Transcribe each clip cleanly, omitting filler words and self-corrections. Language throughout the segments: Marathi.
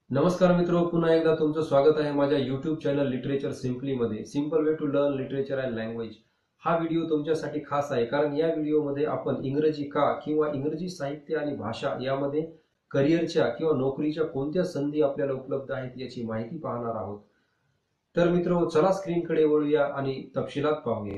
नमस्कार मित्रो, पुन्हा एकदा तुमचं स्वागत आहे माझ्या युट्यूब चॅनल लिटरेचर सिम्पली मध्ये. Simple way to learn literature and language. हा व्हिडिओ तुमच्यासाठी खास आहे, कारण या व्हिडिओमध्ये आपण इंग्रजी का किंवा इंग्रजी साहित्य आणि भाषा यामध्ये करिअरच्या किंवा नोकरीच्या कोणत्या संधी आपल्याला उपलब्ध आहेत याची माहिती पाहणार आहोत. तर मित्रो, चला स्क्रीनकडे वळूया आणि तपशिलात पाहूया.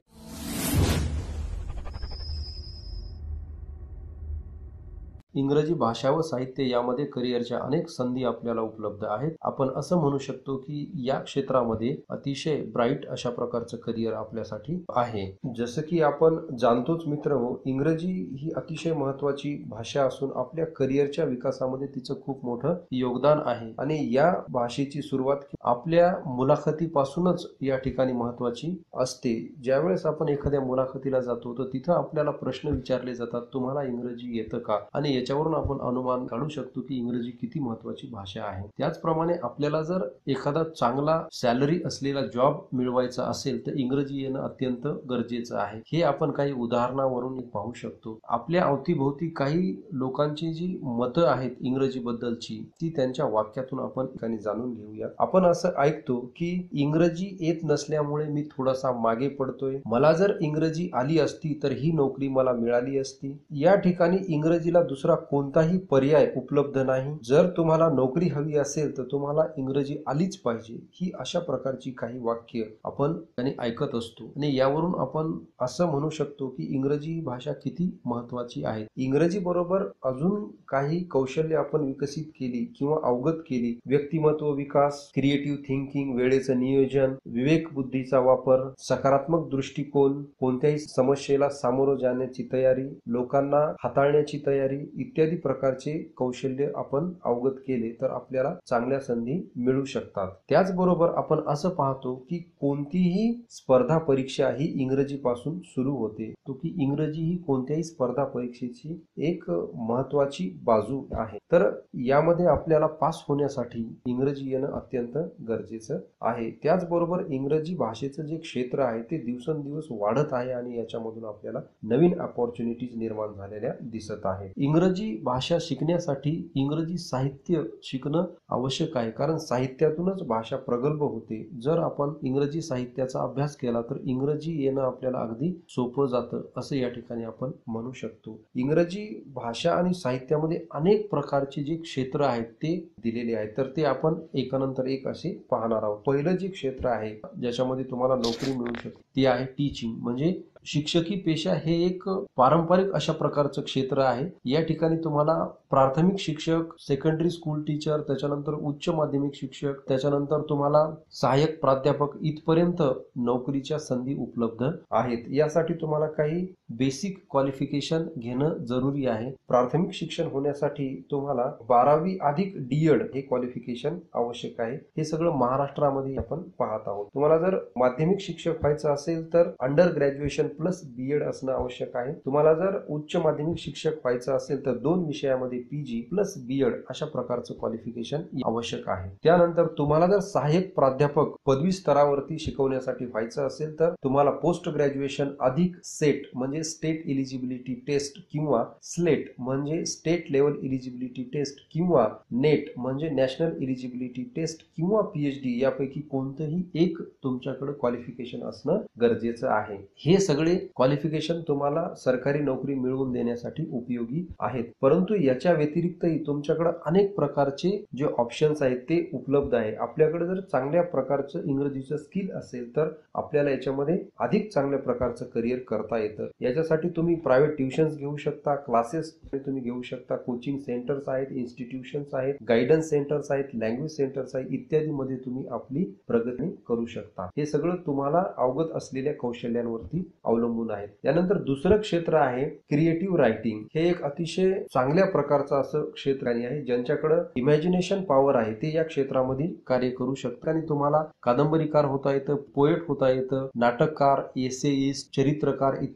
इंग्रजी भाषा व साहित्य यामध्ये करिअरच्या अनेक संधी आपल्याला उपलब्ध आहेत. आपण असं म्हणू शकतो की या क्षेत्रामध्ये अतिशय ब्राईट अशा प्रकारचं करिअर आपल्यासाठी आहे. जसं की आपण जाणतोच मित्रहो, इंग्रजी ही अतिशय महत्वाची भाषा असून आपल्या करिअरच्या विकासामध्ये तिचं खूप मोठं योगदान आहे. आणि या भाषेची सुरुवात आपल्या मुलाखतीपासूनच या ठिकाणी महत्वाची असते. ज्यावेळेस आपण एखाद्या मुलाखतीला जातो तर तिथं आपल्याला प्रश्न विचारले जातात, तुम्हाला इंग्रजी येतं का? आणि याच्यावरून आपण अनुमान काढू शकतो की इंग्रजी किती महत्वाची भाषा आहे. त्याचप्रमाणे आपल्याला जर एखादा चांगला सॅलरी असलेला जॉब मिळवायचा असेल तर इंग्रजी येणं अत्यंत गरजेचं आहे. हे आपण काही उदाहरणावरून पाहू शकतो. आपल्या अवतीभोवती काही लोकांची जी मतं आहेत इंग्रजी बद्दलची, ती त्यांच्या वाक्यातून आपण ठिकाणी जाणून घेऊया. आपण असं ऐकतो की इंग्रजी येत नसल्यामुळे मी थोडासा मागे पडतोय, मला जर इंग्रजी आली असती तर ही नोकरी मला मिळाली असती. या ठिकाणी इंग्रजीला दुसरा कोणताही पर्याय उपलब्ध नाही. जर तुम्हाला नोकरी हवी असेल तर तुम्हाला इंग्रजी आलीच पाहिजे. ही अशा प्रकारची काही वाक्य आपण ऐकत असतो. आणि यावरून आपण असं म्हणू शकतो की इंग्रजी ही भाषा किती महत्वाची आहे. इंग्रजी बरोबर अजून काही कौशल्य आपण विकसित केली किंवा अवगत केली. व्यक्तिमत्व विकास, क्रिएटिव्ह थिंकिंग, वेळेचं नियोजन, विवेक बुद्धीचा वापर, सकारात्मक दृष्टिकोन, कोणत्याही समस्येला सामोरं जाण्याची तयारी, लोकांना हाताळण्याची तयारी इत्यादी प्रकारचे कौशल्य आपण अवगत केले तर आपल्याला चांगल्या संधी मिळू शकतात. त्याचबरोबर आपण असं पाहतो की कोणतीही स्पर्धा परीक्षा ही इंग्रजी पासून सुरू होते. तो की इंग्रजी ही कोणत्याही स्पर्धा परीक्षेची एक महत्वाची बाजू आहे. तर यामध्ये आपल्याला पास होण्यासाठी इंग्रजी येणं अत्यंत गरजेचं आहे. त्याचबरोबर इंग्रजी भाषेचं जे क्षेत्र आहे ते दिवसेंदिवस वाढत आहे आणि याच्यामधून आपल्याला नवीन अपॉर्च्युनिटीज निर्माण झालेल्या दिसत आहे. इंग्रजी भाषा शिकण्यासाठी इंग्रजी साहित्य शिकणं आवश्यक आहे, कारण साहित्यातूनच भाषा प्रगल्भ होते. जर आपण इंग्रजी साहित्याचा अभ्यास केला तर इंग्रजी येणं आपल्याला अगदी सोपं जातं असं या ठिकाणी आपण म्हणू शकतो. इंग्रजी भाषा आणि साहित्यामध्ये अनेक प्रकारचे जे क्षेत्र आहेत ते दिलेले आहेत, तर ते आपण एकानंतर एक असे पाहणार आहोत. पहिलं जे क्षेत्र आहे ज्याच्यामध्ये तुम्हाला नोकरी मिळू शकते ते आहे टीचिंग. म्हणजे शिक्षकी पेशा हे एक पारंपरिक अशा प्रकारचं क्षेत्र आहे. या ठिकाणी तुम्हाला प्राथमिक शिक्षक, सेकंडरी स्कूल टीचर, त्याच्यानंतर उच्च माध्यमिक शिक्षक, त्याच्यानंतर तुम्हाला सहाय्यक प्राध्यापक इथपर्यंत नोकरीच्या संधी उपलब्ध आहेत. यासाठी तुम्हाला काही बेसिक क्वालिफिकेशन घेणं जरुरी आहे. प्राथमिक शिक्षण होण्यासाठी तुम्हाला 12वी अधिक डीएड हे क्वालिफिकेशन आवश्यक आहे. हे सगळं महाराष्ट्रामध्ये आपण पाहत आहोत. तुम्हाला जर माध्यमिक शिक्षक व्हायचं असेल तर अंडर ग्रॅज्युएशन प्लस बीएड असणं आवश्यक आहे. तुम्हाला जर उच्च माध्यमिक शिक्षक व्हायचं असेल तर 2 विषयामध्ये पीजी प्लस बीएड अशा प्रकारचं क्वालिफिकेशन आवश्यक आहे. त्यानंतर तुम्हाला जर सहाय्यक प्राध्यापक पदवी स्तरावरती शिकवण्यासाठी व्हायचं असेल तर तुम्हाला पोस्ट ग्रॅज्युएशन अधिक सेट म्हणजे स्टेट इलिजिबिलिटी टेस्ट किंवा स्लेट म्हणजे स्टेट लेवल इलिजिबिलिटी टेस्ट किंवा नेट म्हणजे नॅशनल इलिजिबिलिटी टेस्ट किंवा पीएचडी यापैकी कोणतंही एक तुमच्याकडे क्वालिफिकेशन असणं गरजेचं आहे. हे सगळे क्वालिफिकेशन तुम्हाला सरकारी नोकरी मिळवून देण्यासाठी उपयोगी आहेत. परंतु याच्या व्यतिरिक्तही तुमच्याकडे अनेक प्रकारचे जे ऑप्शन्स आहेत ते उपलब्ध आहे. आपल्याकडे जर चांगल्या प्रकारचं इंग्रजीचं स्किल असेल तर आपल्याला याच्यामध्ये अधिक चांगल्या प्रकारचं करिअर करता येतं. याच्यासाठी तुम्ही प्रायव्हेट ट्युशन्स घेऊ शकता, क्लासेस तुम्ही घेऊ शकता, कोचिंग सेंटर्स आहेत, इन्स्टिट्यूशन्स आहेत, गायडन्स सेंटर्स आहेत, लँग्वेज सेंटर्स आहेत इत्यादी मध्ये तुम्ही आपली प्रगती करू शकता. हे सगळं तुम्हाला अवगत असलेल्या कौशल्यांवरती अवलंबून आहे. त्यानंतर दुसरं क्षेत्र आहे क्रिएटिव्ह रायटिंग. हे एक अतिशय चांगल्या प्रकारचं असं क्षेत्र आहे. ज्यांच्याकडे इमॅजिनेशन पॉवर आहे ते या क्षेत्रामध्ये कार्य करू शकतात. आणि तुम्हाला कादंबरीकार होता येतं, पोएट होता येतं, नाटककार, एसेइस्ट, चरित्रकार इत्यादी प्रकार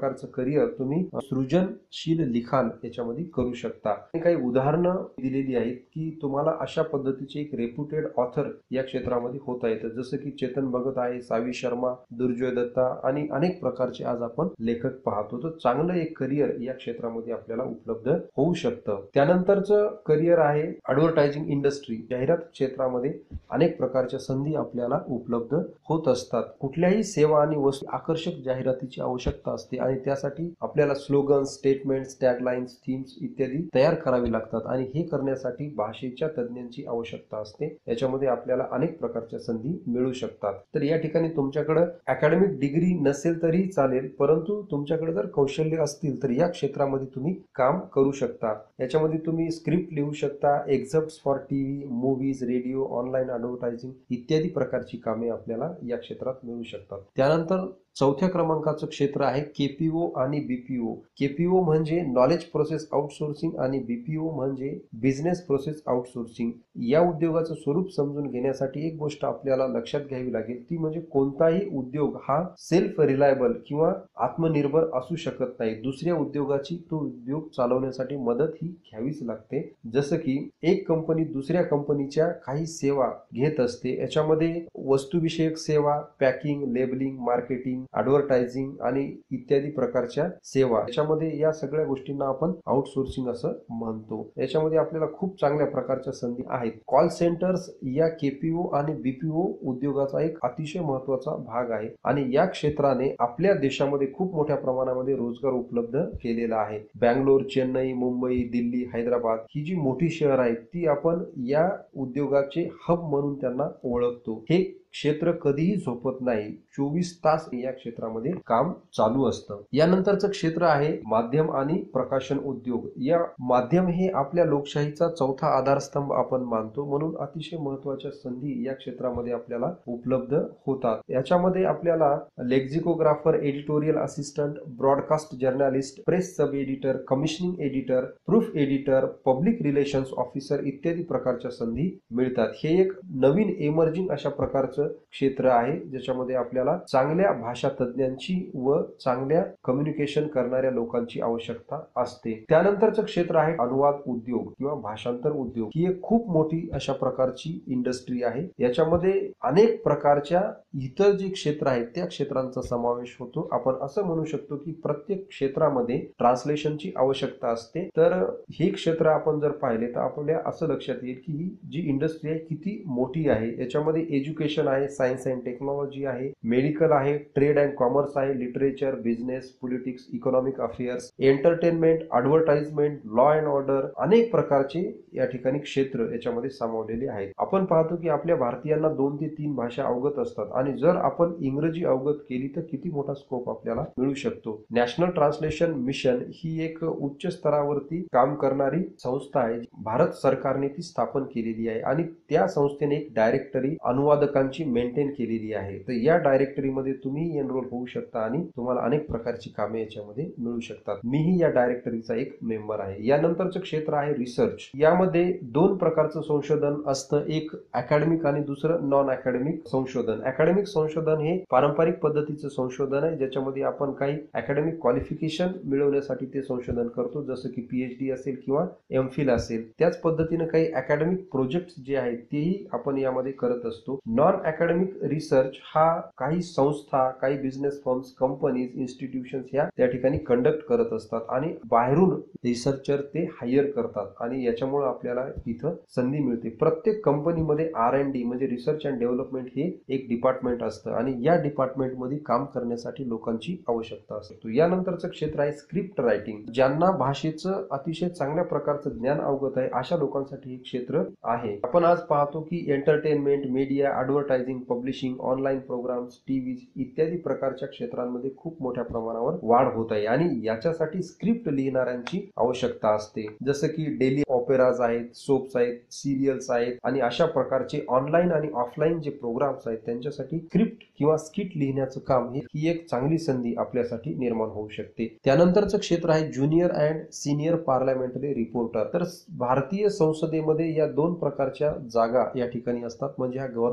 प्रकारचं करिअर तुम्ही सृजनशील लिखाण याच्यामध्ये करू शकता. काही उदाहरणं दिलेली आहेत की तुम्हाला अशा पद्धतीचे एक रेप्युटेड ऑथर या क्षेत्रामध्ये होता येतं, जसं की चेतन भगत आहे, सावी शर्मा, दुर्जोय दत्ता आणि अनेक प्रकारचे आज आपण लेखक पाहतो. तर चांगलं एक करिअर या क्षेत्रामध्ये आपल्याला उपलब्ध होऊ शकतं. त्यानंतरचं करिअर आहे ऍडव्हर्टायझिंग इंडस्ट्री. जाहिरात क्षेत्रामध्ये अनेक प्रकारच्या संधी आपल्याला उपलब्ध होत असतात. कुठल्याही सेवा आणि वस्तू आकर्षक जाहिरातीची आवश्यकता असते आणि त्यासाठी आपल्याला स्लोगन, स्टेटमेंट्स, टॅगलाइन्स, थीम्स इत्यादी तयार करावी लागतात आणि हे करण्यासाठी भाषेच्या तज्ञांची आवश्यकता असते. याच्यामध्ये आपल्याला अनेक प्रकारच्या संधी मिळू शकतात. तर या ठिकाणी तुमच्याकडे अकॅडमिक डिग्री नसेल तरी चालेल, परंतु तुमच्याकडे जर कौशल्य असतील तर या क्षेत्रामध्ये तुम्ही काम करू शकता. याच्यामध्ये तुम्ही स्क्रिप्ट लिहू शकता, excerpts for TV, movies, radio, online advertising इत्यादी प्रकारची कामे आपल्याला या क्षेत्रात मिळू शकतात. त्यानंतर चौथ्या क्रमांकाचं क्षेत्र आहे केपीओ आणि बीपीओ. केपीओ म्हणजे नॉलेज प्रोसेस आउटसोर्सिंग आणि बीपीओ म्हणजे बिझनेस प्रोसेस आउटसोर्सिंग. या उद्योगाचं स्वरूप समजून घेण्यासाठी एक गोष्ट आपल्याला लक्षात घ्यावी लागेल, ती म्हणजे कोणताही उद्योग हा सेल्फ रिलायबल किंवा आत्मनिर्भर असू शकत नाही. दुसऱ्या उद्योगाची तो उद्योग चालवण्यासाठी मदत ही घ्यावीच लागते. जसं की एक कंपनी दुसऱ्या कंपनीच्या काही सेवा घेत असते. याच्यामध्ये वस्तुविषयक सेवा, पॅकिंग, लेबलिंग, मार्केटिंग, ऍडव्हर्टायझिंग आणि इत्यादी प्रकारच्या सेवा, याच्यामध्ये या सगळ्या गोष्टींना आपण आउटसोर्सिंग असं म्हणतो. याच्यामध्ये आपल्याला खूप चांगल्या प्रकारच्या संधी आहेत. कॉल सेंटर्स या केपीओ आणि बीपीओ उद्योगाचा एक अतिशय महत्वाचा भाग आहे आणि या क्षेत्राने आपल्या देशामध्ये खूप मोठ्या प्रमाणामध्ये रोजगार उपलब्ध केलेला आहे. बँगलोर, चेन्नई, मुंबई, दिल्ली, हैदराबाद ही जी मोठी शहर आहेत ती आपण या उद्योगाचे हब म्हणून त्यांना ओळखतो. हे क्षेत्र कधीही झोपत नाही. 24 तास या क्षेत्रामध्ये काम चालू असतं. यानंतरचं क्षेत्र आहे माध्यम आणि प्रकाशन उद्योग. या माध्यम हे आपल्या लोकशाहीचा चौथा आधारस्तंभ आपण मानतो, म्हणून अतिशय महत्वाच्या संधी या क्षेत्रामध्ये आपल्याला उपलब्ध होतात. याच्यामध्ये आपल्याला lexicographer, editorial assistant, broadcast journalist, press sub editor, commissioning editor, proof editor, public relations officer इत्यादी प्रकारच्या संधी मिळतात. हे एक नवीन एमर्जिंग अशा प्रकारचं क्षेत्र आहे, ज्याच्यामध्ये आपल्याला चांगल्या भाषा तज्ञांची व चांगल्या कम्युनिकेशन करणाऱ्या लोकांची आवश्यकता असते. त्यानंतरचं क्षेत्र आहे अनुवाद उद्योग किंवा भाषांतर उद्योग. ही एक खूप मोठी अशा प्रकारची इंडस्ट्री आहे. याच्यामध्ये अनेक प्रकारच्या इतर जे क्षेत्र आहेत त्या क्षेत्रांचा समावेश होतो. आपण असं म्हणू शकतो की प्रत्येक क्षेत्रामध्ये ट्रान्सलेशनची आवश्यकता असते. तर हे क्षेत्र आपण जर पाहिले तर आपल्या असं लक्षात येईल की ही जी इंडस्ट्री आहे किती मोठी आहे. याच्यामध्ये एज्युकेशन आहे, सायन्स अँड टेक्नॉलॉजी आहे, मेडिकल आहे, ट्रेड अँड कॉमर्स आहे, literature, business, politics, economic affairs, entertainment, advertisement, law and order अनेक प्रकारचे या ठिकाणी क्षेत्र याच्यामध्ये सामावलेले आहेत. आपण पाहतो की आपल्या भारतीयांना 2 ते 3 भाषा अवगत असतात आणि जर आपण इंग्रजी अवगत केली तर किती मोठा स्कोप आपल्याला मिळू शकतो. नॅशनल ट्रान्सलेशन मिशन ही एक उच्च स्तरावरती काम करणारी संस्था आहे. भारत सरकारने ती स्थापन केलेली आहे आणि त्या संस्थेने एक डायरेक्टरी अनुवादकांची मेंटेन केलेली आहे. तर या डायरेक्टरीमध्ये तुम्ही एनरोल होऊ शकता आणि तुम्हाला अनेक प्रकारची कामे याच्यामध्ये मिळू शकतात. मीही या डायरेक्टरीचा एक मेंबर आहे. यानंतरचं क्षेत्र आहे रिसर्च. यामध्ये 2 प्रकारचं संशोधन असतं, एक अकॅडमिक आणि दुसरं नॉन अकॅडमिक संशोधन. अकॅडमिक संशोधन हे पारंपरिक पद्धतीचं संशोधन आहे, ज्याच्यामध्ये आपण काही अकॅडमिक क्वालिफिकेशन मिळवण्यासाठी ते संशोधन करतो, जसं की पीएचडी असेल किंवा एमफिल असेल. त्याच पद्धतीने काही अकॅडमिक प्रोजेक्ट जे आहेत तेही आपण यामध्ये करत असतो. नॉन अकॅडमिक रिसर्च हा काही संस्था, काही बिझनेस फर्म्स, कंपनीज, इन्स्टिट्यूशन्स ह्या त्या ठिकाणी कंडक्ट करत असतात आणि बाहेरून रिसर्चर ते हायर करतात आणि याच्यामुळे आपल्याला इथं संधी मिळते. प्रत्येक कंपनीमध्ये R&D म्हणजे रिसर्च अँड डेव्हलपमेंट हे एक डिपार्टमेंट असतं आणि या डिपार्टमेंटमध्ये काम करण्यासाठी लोकांची आवश्यकता असते. यानंतरचं क्षेत्र आहे स्क्रिप्ट रायटिंग. ज्यांना भाषेचं अतिशय चांगल्या प्रकारचं ज्ञान अवगत आहे अशा लोकांसाठी हे क्षेत्र आहे. आपण आज पाहतो की entertainment, media, advertising, publishing, online programmes, TV इत्यादी प्रकारच्या क्षेत्रांमध्ये खूप मोठ्या प्रमाणावर वाढ होत आहे आणि याच्यासाठी स्क्रिप्ट लिहिणाऱ्यांची आवश्यकता असते. जसं की डेली ऑपेराज आहेत, सोप्स आहेत, सिरियल्स आहेत आणि अशा प्रकारचे ऑनलाईन आणि ऑफलाईन जे प्रोग्राम्स आहेत त्यांच्यासाठी स्क्रिप्ट किंवा स्किट लिहिण्याचं काम ही एक चांगली संधी आपल्यासाठी निर्माण होऊ शकते. त्यानंतरचं क्षेत्र आहे junior and senior parliamentary reporter. तर भारतीय संसदेमध्ये या 2 प्रकारच्या जागा या ठिकाणी असतात, म्हणजे हा गव्हर्नमेंट जॉब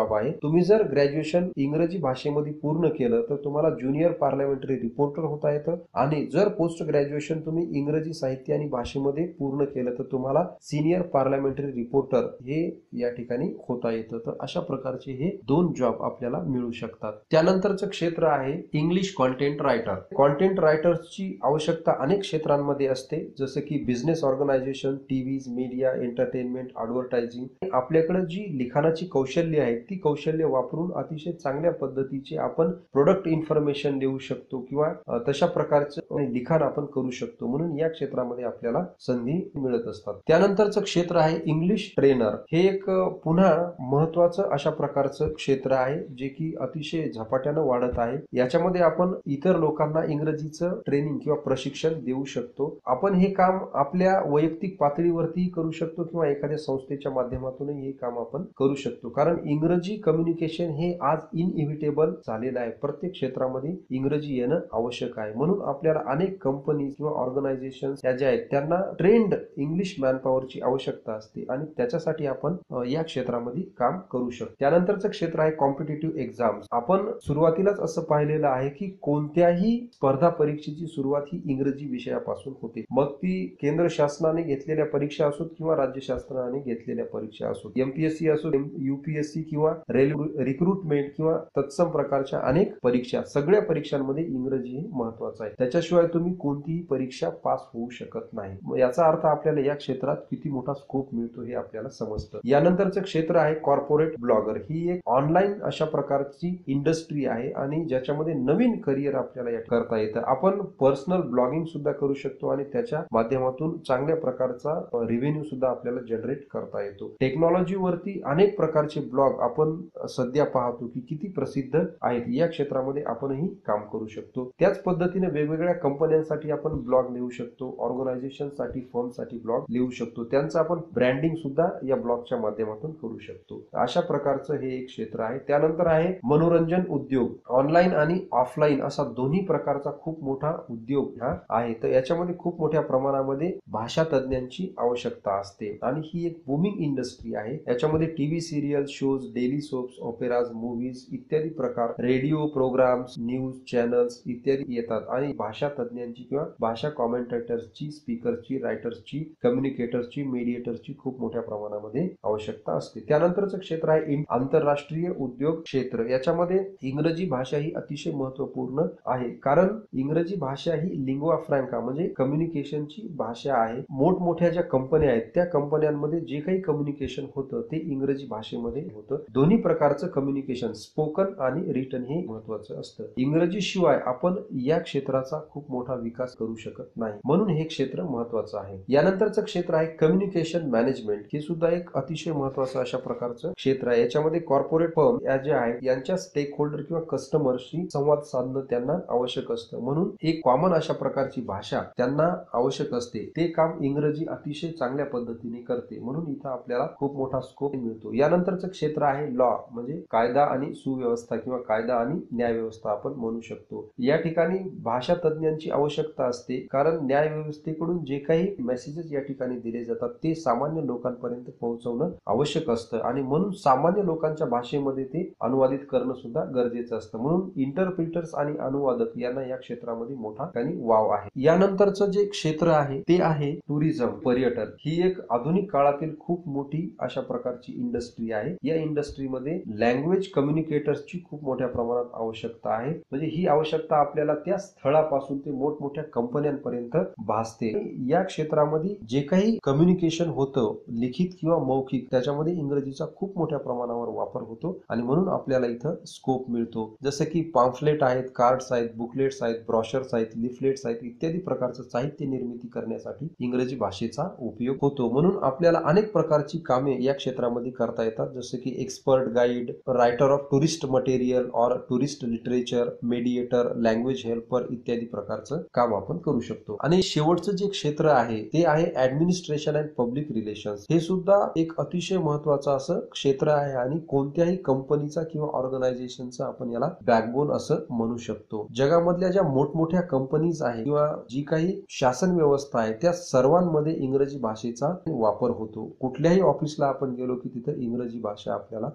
जॉब आहे. तुम्ही जर ग्रॅज्युएशन इंग्रजी भाषेमध्ये पूर्ण केलं तर तुम्हाला ज्युनियर पार्लमेंटरी रिपोर्टर होता येतं आणि जर पोस्ट ग्रॅज्युएशन तुम्ही इंग्रजी साहित्य आणि भाषेमध्ये पूर्ण केलं तर तुम्हाला सिनियर पार्लमेंटरी रिपोर्टर हे या ठिकाणी होता येतं. तर अशा प्रकारचे हे 2 जॉब आपल्याला मिळू शकतात. त्यानंतरचं क्षेत्र आहे इंग्लिश कॉन्टेंट रायटर. कॉन्टेंट रायटर्सची आवश्यकता अनेक क्षेत्रांमध्ये असते, जसं की business organisation, TV, media, entertainment, advertising. आपल्याकडे जी लिखाणाची कौशल्य आहेत ती कौशल्य वापरून अतिशय चांगल्या पद्धतीचे आपण प्रोडक्ट इन्फॉर्मेशन देऊ शकतो किंवा तशा प्रकारचं लिखाण आपण करू शकतो. म्हणून या क्षेत्रामध्ये आपल्याला संधी मिळत असतात. त्यानंतरचं क्षेत्र आहे इंग्लिश ट्रेनर. हे एक पुन्हा महत्वाचं अशा प्रकारचं क्षेत्र आहे जे की अतिशय झपाट्यानं वाढत आहे. याच्यामध्ये आपण इतर लोकांना इंग्रजीचं ट्रेनिंग किंवा प्रशिक्षण देऊ शकतो. आपण हे काम आपल्या वैयक्तिक पातळीवरती करू शकतो किंवा एखाद्या संस्थेच्या माध्यमातूनही हे काम आपण करू शकतो. कारण इंग्रजी कम्युनिकेशन हे आज इनइव्हिटेबल झालेलं आहे. प्रत्येक क्षेत्रामध्ये इंग्रजी येणं आवश्यक आहे. म्हणून आपल्याला अनेक कंपनी किंवा ऑर्गनायझेशन या ज्या आहेत त्यांना ट्रेंड इंग्लिश मॅनपॉवरची आवश्यकता असते आणि त्याच्यासाठी आपण या क्षेत्रामध्ये काम करू शकतो. त्यानंतरचं क्षेत्र आहे कॉम्पिटिटिव्ह एक्झाम्स. आपण सुरुवातीलाच असं पाहिलेलं आहे की कोणत्याही स्पर्धा परीक्षेची सुरुवात ही इंग्रजी विषयापासून होते. मग ती केंद्र शासनाने घेतलेल्या परीक्षा असोत किंवा राज्य शासनाने घेतलेल्या परीक्षा असोत, एमपीएससी असो, यूपीएससी किंवा रेल्वे रिक्रुटमेंट किंवा तत्सम प्रकारच्या अनेक परीक्षा, सगळ्या परीक्षांमध्ये इंग्रजी हे महत्वाचं आहे. त्याच्याशिवाय तुम्ही कोणतीही परीक्षा पास होऊ शकत नाही. याचा अर्थ आपल्याला या क्षेत्रात किती मोठा स्कोप मिळतो हे आपल्याला समजतं. यानंतरचं क्षेत्र आहे कॉर्पोरेट ब्लॉगर. ही एक ऑनलाईन अशा प्रकारची इंडस्ट्री आहे आणि ज्याच्यामध्ये नवीन करिअर आपल्याला करता येतं. आपण पर्सनल ब्लॉगिंग सुद्धा करू शकतो आणि त्याच्या माध्यमातून चांगल्या प्रकारचा रेव्हेन्यू सुद्धा आपल्याला जनरेट करता येतो. टेक्नॉलॉजीवरती अनेक प्रकारचे ब्लॉग आपण सध्या पाहतो की किती प्रसिद्ध आहेत. या क्षेत्रामध्ये आपणही काम करू शकतो. त्याच पद्धतीने वेगवेगळ्या कंपन्यांसाठी आपण ब्लॉग लिहू शकतो, ऑर्गनायझेशन साठी, फर्म साठी ब्लॉग लिहू शकतो. त्यांचं आपण ब्रँडिंग सुद्धा या ब्लॉगच्या माध्यमातून करू शकतो. अशा प्रकारचं हे एक क्षेत्र आहे. त्यानंतर आहे मनोरंजन उद्योग. ऑनलाईन आणि ऑफलाईन असा दोन्ही प्रकारचा खूप मोठा उद्योग हा आहे. तर याच्यामध्ये खूप मोठ्या प्रमाणामध्ये भाषा तज्ञांची आवश्यकता असते आणि ही एक बूमिंग इंडस्ट्री आहे. याच्यामध्ये TV serial, shows, daily soaps, operas, movies इत्यादी प्रकार, रेडिओ प्रोग्राम्स, न्यूज चॅनल्स इत्यादी येतात आणि भाषा तज्ञांची किंवा भाषा कॉमेंटेटर्सची, स्पीकरची, रायटर्सची, कम्युनिकेटर्सची, मीडिएटर्सची खूप मोठ्या प्रमाणामध्ये आवश्यकता असते. त्यानंतरचं क्षेत्र आहे आंतरराष्ट्रीय उद्योग क्षेत्र. याच्यामध्ये इंग्रजी भाषा ही अतिशय महत्वपूर्ण आहे. कारण इंग्रजी भाषा ही लिंग्वा फ्रँका म्हणजे कम्युनिकेशनची भाषा आहे. मोठमोठ्या ज्या कंपन्या आहेत त्या कंपन्यांमध्ये जे काही कम्युनिकेशन होतं ते इंग्रजी भाषेमध्ये होतं. दोन्ही प्रकारचं कम्युनिकेशन, स्पोकन आणि रिटन हे महत्वाचं असतं. इंग्रजी शिवाय आपण या क्षेत्राचा खूप मोठा विकास करू शकत नाही. म्हणून हे क्षेत्र महत्वाचं आहे. यानंतरचं क्षेत्र आहे कम्युनिकेशन मॅनेजमेंट. हे सुद्धा एक अतिशय महत्वाचं अशा प्रकारचं क्षेत्र आहे. याच्यामध्ये कॉर्पोरेट फर्म या ज्या आहेत यांच्या स्टेक होल्डर किंवा कस्टमरशी संवाद साधणं त्यांना आवश्यक असतं. म्हणून एक कॉमन अशा प्रकारची भाषा त्यांना आवश्यक असते. ते काम इंग्रजी अतिशय चांगल्या पद्धतीने करते. म्हणून इथं आपल्याला खूप मोठा स्कोप मिळतो. यानंतरचं क्षेत्र आहे लॉ म्हणजे कायदा आणि सुव्यवस्था किंवा कायदा आणि न्याय व्यवस्था आपण म्हणू शकतो. या ठिकाणी भाषा तज्ञांची आवश्यकता असते कारण न्याय व्यवस्थेकडून जे काही मेसेजेस या ठिकाणी दिले जातात ते सामान्य लोकांपर्यंत पोहोचवणं आवश्यक असतं आणि म्हणून सामान्य लोकांच्या भाषेमध्ये ते अनुवादित करणं सुद्धा गरजेचं असतं. म्हणून इंटरप्रिटर्स आणि अनुवादक यांना या क्षेत्रामध्ये मोठा वाव आहे. यानंतरचं जे क्षेत्र आहे ते आहे टुरिझम, पर्यटन. ही एक आधुनिक काळातील खूप मोठी अशा प्रकारची इंडस्ट्री आहे. या इंडस्ट्रीमध्ये लँग्वेज कम्युनिकेटर्सची खूप मोठ्या प्रमाणात आवश्यकता आहे. म्हणजे ही आवश्यकता आपल्याला त्या स्थळापासून ते मोठमोठ्या कंपन्यांपर्यंत भासते. या क्षेत्रामध्ये जे काही कम्युनिकेशन होतं लिखित किंवा मौखिक त्याच्यामध्ये इंग्रजीचा खूप मोठ्या प्रमाणावर वापर होतो आणि म्हणून आपल्याला इथं स्कोप मिळतो. जसं की पॅम्फलेट आहेत, कार्ड्स आहेत, बुकलेट्स आहेत, ब्रॉशर्स आहेत, लिफलेट्स आहेत इत्यादी प्रकारचं साहित्य निर्मिती करण्यासाठी इंग्रजी भाषेचा उपयोग होतो. म्हणून आपल्याला अनेक प्रकारची कामे या क्षेत्रामध्ये करता येतात. जसं की expert guide, writer of tourist material और tourist literature, mediator, language helper इत्यादी प्रकारचं काम आपण करू शकतो. आणि शेवटचं जे क्षेत्र आहे ते आहे ऍडमिनिस्ट्रेशन अँड पब्लिक रिलेशन्स. हे सुद्धा एक अतिशय महत्वाचं असं क्षेत्र आहे आणि कोणत्याही कंपनीचा किंवा ऑर्गनायझेशनचा आपण याला बॅकबोन असं म्हणू शकतो. जगामधल्या ज्या मोठमोठ्या कंपनीज आहेत किंवा जी काही शासन व्यवस्था आहे त्या सर्वांमध्ये इंग्रजी भाषेचा वापर होतो. कुठल्याही ऑफिसला आपण गेलो की तिथे इंग्रजी भाषा आपल्याला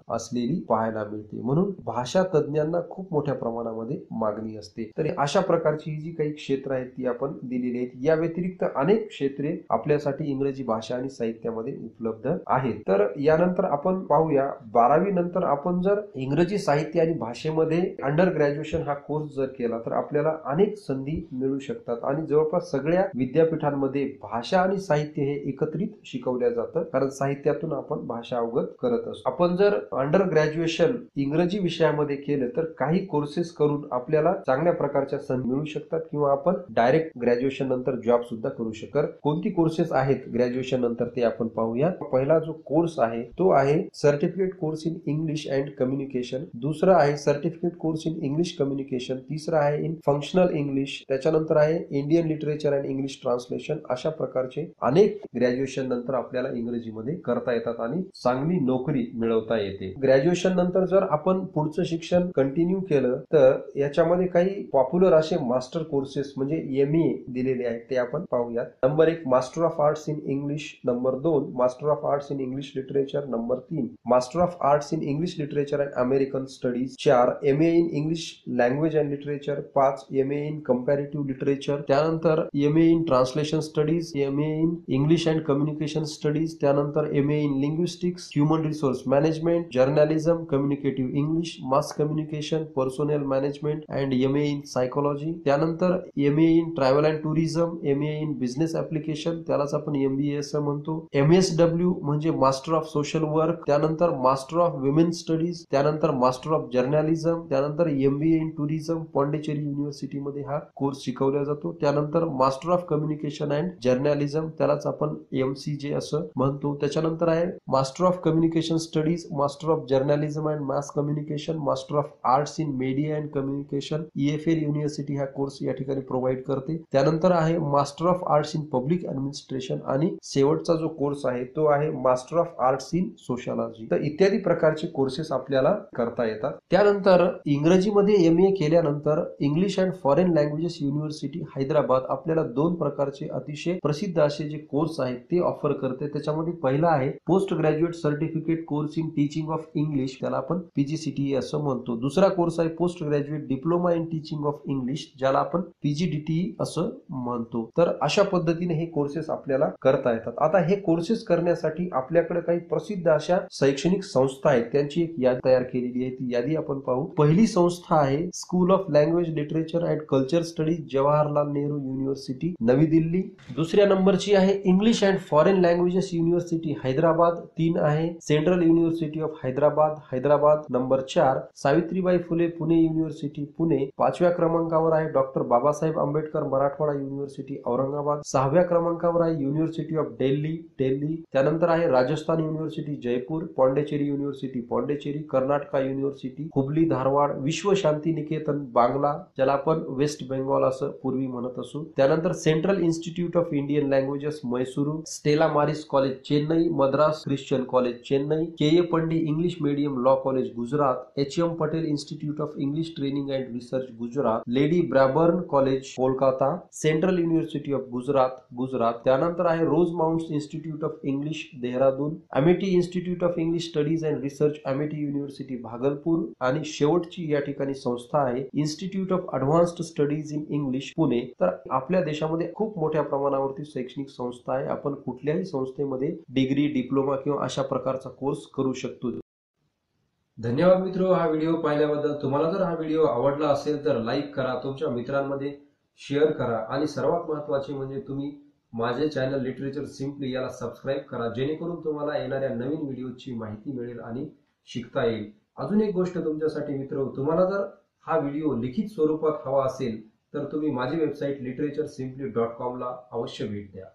असलेली पाहायला मिळते. म्हणून भाषा तज्ञांना खूप मोठ्या प्रमाणामध्ये मागणी असते. तर अशा प्रकारची ही जी काही क्षेत्र आहेत ती आपण दिलेली आहेत. या व्यतिरिक्त अनेक क्षेत्रे आपल्यासाठी इंग्रजी भाषा आणि साहित्यामध्ये उपलब्ध आहेत. तर यानंतर आपण पाहूया 12वी नंतर आपण जर इंग्रजी साहित्य आणि भाषेमध्ये अंडर ग्रॅज्युएशन हा कोर्स जर केला तर आपल्याला अनेक संधी मिळू शकतात आणि जवळपास सगळ्या विद्यापीठांमध्ये भाषा आणि साहित्य हे एकत्रित शिकवल्या जातं, कारण साहित्यातून आपण भाषा अवगत करत असतो. आपण जर अंडर ग्रॅज्युएशन इंग्रजी विषयामध्ये केलं तर काही कोर्सेस करून आपल्याला चांगल्या प्रकारच्या संधी मिळू शकतात किंवा आपण डायरेक्ट ग्रॅज्युएशन नंतर जॉब सुद्धा करू शकतो. कोणती कोर्सेस आहेत ग्रॅज्युएशन नंतर ते आपण पाहूया. पहिला जो कोर्स आहे तो आहे certificate course in English and communication. दुसरा आहे certificate course in English communication. तिसरा आहे इन फंक्शनल इंग्लिश. त्याच्यानंतर आहे Indian literature and English translation. अशा प्रकारचे अनेक ग्रॅज्युएशन नंतर आपल्याला इंग्रजीमध्ये करता येतात आणि चांगली नोकरी मिळवता येते. ग्रॅज्युएशन नंतर जर आपण पुढचं शिक्षण कंटिन्यू केलं तर याच्यामध्ये काही पॉप्युलर असे मास्टर कोर्सेस म्हणजे MA दिलेले आहेत ते आपण पाहूयात. Number 1 master of arts in English. Number 2 master of arts in English literature. Number 3 master of arts in English literature and American studies. 4 MA in English language and literature. 5 MA in comparative literature. त्यानंतर MA in translation studies. MA in English and communication studies. त्यानंतर MA in linguistics, human resource management, journalism, communicative English, mass communication, personnel management and MA in psychology. त्यानंतर MA in travel and tourism, MA in business application, त्यालाच आपण MBA असं म्हणतो. MSW म्हणजे मास्टर ऑफ सोशल वर्क. त्यानंतर मास्टर ऑफ विमेन स्टडीज. त्यानंतर मास्टर ऑफ जर्नलिझम. त्यानंतर MBA in tourism Pondicherry university मध्ये हा कोर्स शिकवला जातो. त्यानंतर master of communication and journalism, त्यालाच आपण MCJ असं म्हणतो. त्याच्यानंतर आहे master of communication studies, master of journalism and mass communication, master of arts in media and communication. EFL university हा कोर्स या ठिकाणी प्रोव्हाइड करते. त्यानंतर आहे master of arts in public administration आणि शेवटचा जो कोर्स आहे तो आहे master of arts in sociology. तर इत्यादी प्रकारचे कोर्सेस आपल्याला करता येतात. त्यानंतर इंग्रजीमध्ये MA केल्यानंतर English and foreign languages university Hyderabad आपल्याला 2 प्रकारचे अतिशय प्रसिद्ध असे जे कोर्स आहेत ते ऑफर करते. त्याच्यामध्ये पहिला आहे post graduate certificate course in teaching of English, त्याला आपण PGCTE असं म्हणतो. दुसरा कोर्स आहे post graduate diploma in teaching of English, ज्याला आपण PGDTE असं म्हणतो. तर अशा पद्धतीने हे कोर्सेस आपल्याला करता येतात. आता हे कोर्सेस करण्यासाठी आपल्याकडे काही प्रसिद्ध अशा शैक्षणिक संस्था आहेत, त्यांची एक यादी तयार केलेली आहे. ती यादी आपण पाहू. पहिली संस्था आहे school of language literature and culture studies, Jawaharlal Nehru university, नवी दिल्ली. दुसऱ्या नंबरची आहे English and foreign languages university Hyderabad. 3 आहे central university of Hyderabad, Hyderabad. Number 4 Savitribai Phule Pune university, Pune. 5व्या क्रमांकावर आहे डॉक्टर बाबासाहेब आंबेडकर मराठवाडा युनिव्हर्सिटी, औरंगाबाद. 6व्या क्रमांकावर आहे युनिव्हर्सिटी ऑफ दिल्ली, दिल्ली. त्यानंतर आहे Rajasthan university Jaipur, Pondicherry university Pondicherry, Karnataka university Hubli Dharwad, Vishwa Shanti Niketan बांगला, ज्याला आपण वेस्ट बेंगॉल असं पूर्वी म्हणत असू. त्यानंतर central institute of Indian languages Mysuru, Stella Maris college Chennai, Madras Christian college Chennai, KA पंडी English medium law college Gujarat, HM Patel institute of English training and research Gujarat, Lady Brabourne college Kolkata, central university of Gujarat, Gujarat. त्यानंतर आहे Rose Mounts institute of English Dehradun, Amethi institute of English studies and research Amethi university Bhagalpur. आणि शेवटची या ठिकाणी संस्था आहे institute of advanced studies in English Pune. तर आपल्या देशामध्ये खूप मोठ्या प्रमाणावरती शैक्षणिक संस्था आहे. आपण कुठल्याही संस्थेमध्ये डिग्री, डिप्लोमा किंवा अशा प्रकारचा कोर्स करू शकतो. धन्यवाद मित्रो, हा व्हिडिओ पाहिल्याबद्दल. तुम्हाला जर हा व्हिडिओ आवडला असेल तर लाईक करा, तुमच्या मित्रांमध्ये शेअर करा आणि सर्वात महत्त्वाचे म्हणजे तुम्ही माझे चॅनल लिटरेचर सिम्पली याला सबस्क्राईब करा, जेणेकरून तुम्हाला येणाऱ्या नवीन व्हिडिओची माहिती मिळेल आणि शिकता येईल. अजून एक गोष्ट तुमच्यासाठी मित्र, तुम्हाला जर हा व्हिडिओ लिखित स्वरूपात हवा असेल तर तुम्ही माझी वेबसाईट literaturesimply.com ला अवश्य भेट द्या.